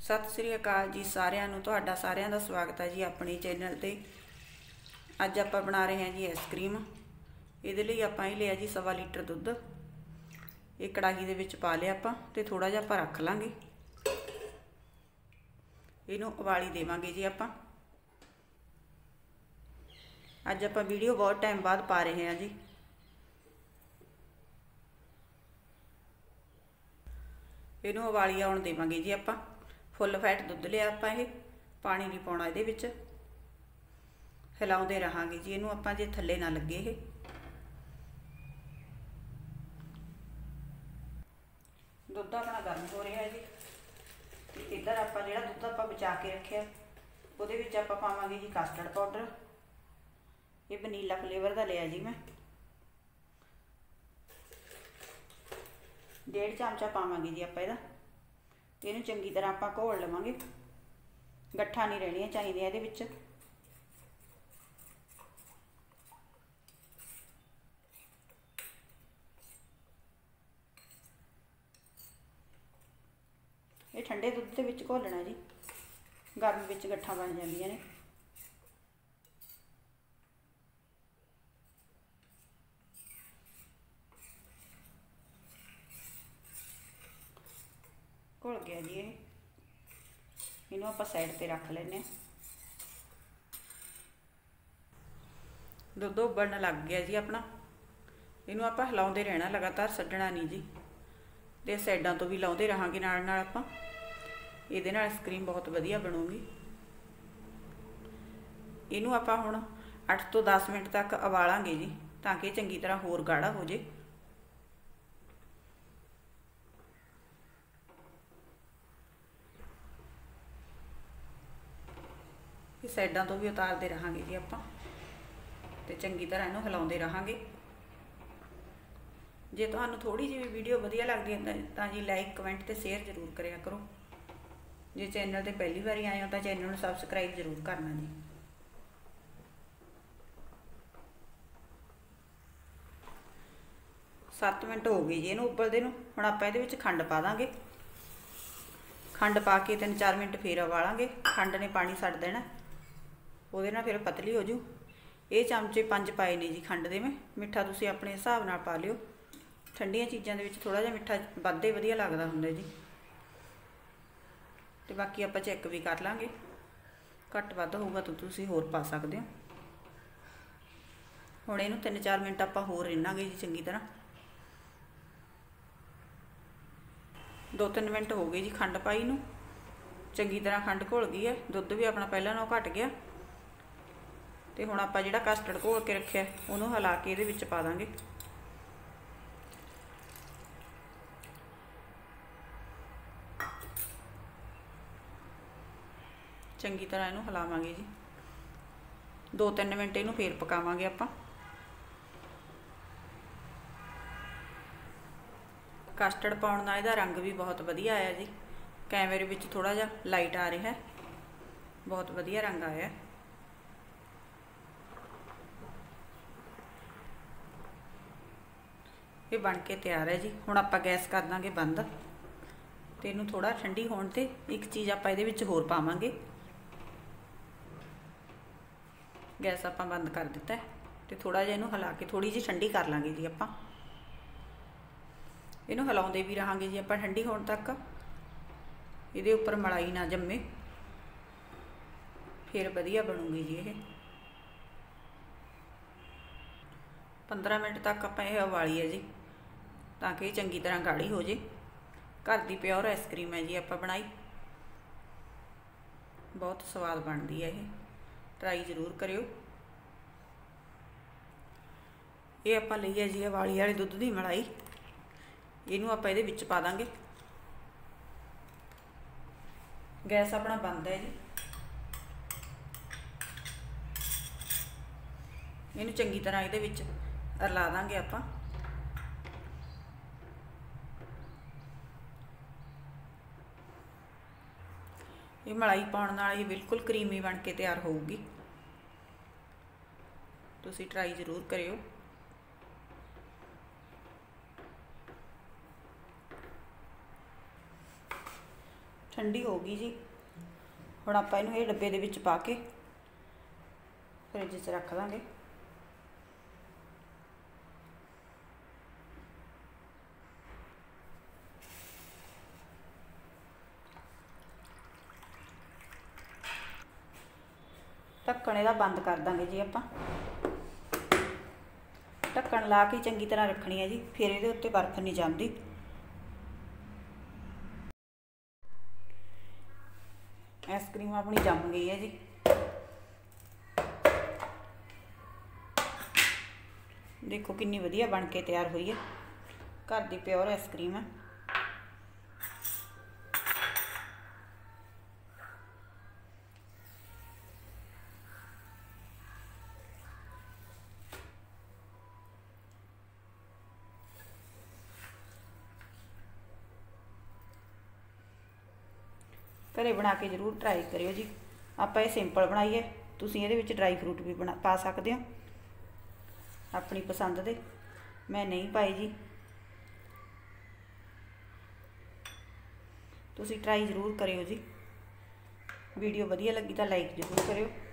सत श्री अकाल जी सारिਆਂ ਨੂੰ ਤੁਹਾਡਾ ਸਾਰਿਆਂ ਦਾ ਸਵਾਗਤ ਹੈ ਜੀ ਆਪਣੇ ਚੈਨਲ ਤੇ। ਅੱਜ ਆਪਾਂ ਬਣਾ ਰਹੇ ਹਾਂ ਜੀ ਆਈਸਕ੍ਰੀਮ। ਇਹਦੇ ਲਈ ਆਪਾਂ ਇਹ ਲਿਆ ਜੀ 1.25 ਲੀਟਰ ਦੁੱਧ। ਇਹ ਕੜਾਹੀ ਦੇ ਵਿੱਚ ਪਾ ਲਿਆ ਆਪਾਂ ਤੇ ਥੋੜਾ ਜਿਹਾ ਆਪਾਂ ਰੱਖ ਲਾਂਗੇ। ਇਹਨੂੰ ਉਬਾਲੀ ਦੇਵਾਂਗੇ ਜੀ ਆਪਾਂ। ਅੱਜ ਆਪਾਂ ਵੀਡੀਓ ਬਹੁਤ ਟਾਈਮ ਬਾਅਦ ਪਾ ਰਹੇ ਹਾਂ ਜੀ। ਇਹਨੂੰ ਉਬਾਲੀ ਆਉਣ ਦੇਵਾਂਗੇ ਜੀ ਆਪਾਂ। फुल फैट दुध लिया आप, पानी नहीं पाउणा इहदे विच, हिलाउंदे रहांगे जी इहनूं आपां जे थल्ले ना लगे। ये दुध अपना गर्म हो रहा है जी। इधर आपां जिहड़ा दुध आपां बचा के रखिआ उहदे विच आपां पावांगे जी कस्टर्ड पाउडर। ये वनीला फ्लेवर का लिया जी मैं। 1.5 चमचा पावांगे जी आपां इहदा। ਇਹਨੂੰ ਚੰਗੀ ਤਰ੍ਹਾਂ ਆਪਾਂ ਘੋਲ ਲਵਾਂਗੇ। ਗੱਠਾਂ नहीं ਰਹਿਣੀਆਂ ਚਾਹੀਦੀਆਂ ਇਹਦੇ ਵਿੱਚ। ਇਹ ਠੰਡੇ ਦੁੱਧ ਦੇ ਵਿੱਚ ਘੋਲਣਾ ਜੀ, ਗਰਮ ਵਿੱਚ ਗੱਠਾਂ ਬਣ ਜਾਂਦੀਆਂ ਨੇ। घुल गया जी। इनू आप साइड ते रख लेने। दुध उबलने लग गया जी अपना। इनू आप हिलाउंदे रहना लगातार, छड्डना नहीं जी। ते साइडां तो भी लाउंदे रहांगे नाल नाल आपां। इहदे नाल आइसक्रीम बहुत वधिया बनूगी। इनू आपां हुण 8 तो 10 मिनट तक उबालांगे जी, ताकि चंगी तरह होर गाढ़ा हो जाए। साइडां तो भी उतारते रहांगे जी आपां ते चंगी तरह इहनूं हिलाउंदे रहांगे। जे तुहानूं थोड़ी जी भी वीडियो वधिया लगदी है तां जी लाइक कमेंट ते शेयर जरूर करिया करो। जे चैनल ते पहली बारी आए हो तां चैनल नूं सबसक्राइब जरूर करना जी। 7 मिनट हो गए जी इहनूं उबलदे नूं। हुण आपां इहदे विच खंड पा दांगे। खंड पा के 3-4 मिनट फिर उबालांगे। खंड ने पानी छड्ड देना, ਉਹਦੇ ਨਾਲ फिर पतली हो जू। ये चमचे 5 पाए ने जी खंड दे मैं। मिठा तुसीं अपने हिसाब नाल पा लिओ। ठंडियां चीज़ां दे विच थोड़ा जिहा मिठा वधे वधिया लगदा हुंदा जी। ते बाकी आपां चैक भी कर लांगे, घट वध होऊगा तो तुसीं होर पा सकदे हो। हुण इहनूं 3-4 मिनट आपां होर रिन्नांगे जी चंगी तरह। 2-3 मिनट हो गए जी खंड पाई नूं। चंगी तरह खंड घुल गई है। दुध भी अपना पहलां नालों घट गया। तो हुण आपां जिहड़ा कस्टर्ड घोल के रखिआ उहनूं हिला के इहदे विच पा दांगे। चंगी तरह इहनूं हिलावांगे जी। 2-3 मिनट इहनूं फिर पकावांगे आपां। कस्टर्ड पाउण नाल इहदा रंग भी बहुत वधिया आया जी। कैमरे विच थोड़ा जिहा लाइट आ रहा है, बहुत वधिया रंग आया। ये बन के तैयार है जी। हुण आपां गैस कर दांगे बंद ते इहनूं थोड़ा ठंडी होण ते एक चीज़ आपां इहदे विच होर पावांगे। गैस आपां बंद कर दिता है ते थोड़ा जिहा इहनूं हिला के थोड़ी जी ठंडी कर लांगे जी आपां। इहनूं हिलाउंदे भी रहांगे जी आपां ठंडी होण तक। इहदे उपर मलाई ना जम्मे, फिर वधिया बनूगी जी। ये 15 मिनट तक आपां इह उबाली है जी, ताकि चंगी तरह गाढ़ी हो जाए। घर की प्योर आइसक्रीम है जी आपां बनाई। बहुत स्वाद बनती है। ये ट्राई जरूर करियो। ये आपां लई है जी उबाली वाले दुध की मलाई। इहनूं आपां इहदे विच पा दांगे। गैस अपना बंद है जी। इहनूं चंगी तरह इहदे विच रला दांगे आपां। ये मलाई पाउण नाल ये बिल्कुल क्रीमी बन के तैयार होऊगी। तुसीं ट्राई जरूर करियो। ठंडी हो गई जी। हुण आपां इहनूं इह डब्बे दे विच पा के फ्रिज 'च रख दांगे। ढक्कण इहदा बंद कर दांगे जी आपां। ढक्कण ला के चंगी तरह रखनी है जी, फिर इहदे उत्ते बर्फ नहीं जमदी। आइसक्रीम अपनी जम गई है जी। देखो कितनी वधिया बन के तैयार हुई है, घर की प्योर आइसक्रीम है। घरे बना के जरूर ट्राई करियो जी। आपां ये सिंपल बनाई है, तुसीं इहदे विच ड्राई फ्रूट भी पा सकदे हो अपनी पसंद दे। मैं नहीं पाए जी, तुसीं ट्राई जरूर करियो जी। वीडियो वधिया लगी तो लाइक जरूर करियो।